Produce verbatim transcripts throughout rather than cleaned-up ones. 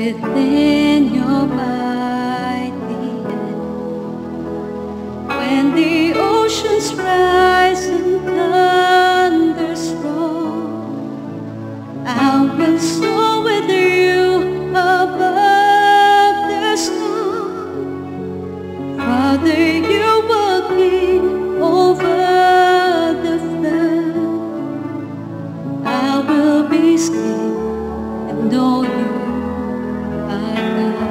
within your mighty hand. When the oceans rise and thunders roll, I will soar with you above the storm. Father, you will king over the flood. I will be still and know you are God.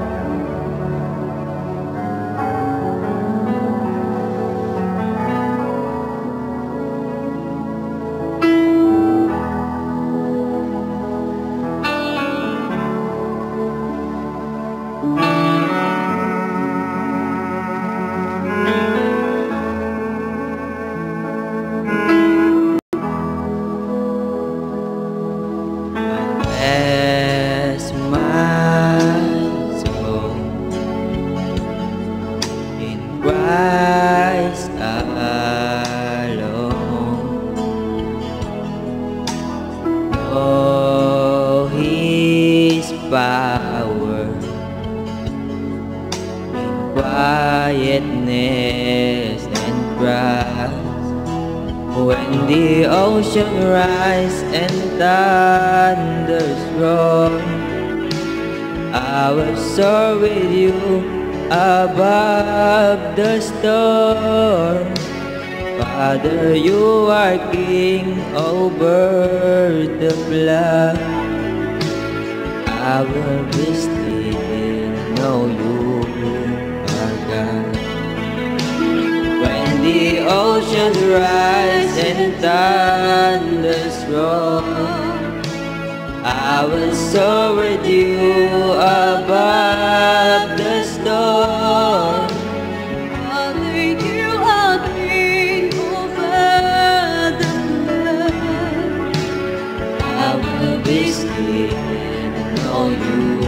Bless my soul in Christ alone. Oh, His power in quietness and trust. When the ocean rise and thunders roar, I will soar with you above the storm. Father, you are king over the flood. I will be still, know you are God. When the oceans rise and thunders roar, I will soar with you above the storm. Father, you are king over the flood. I will be still and know you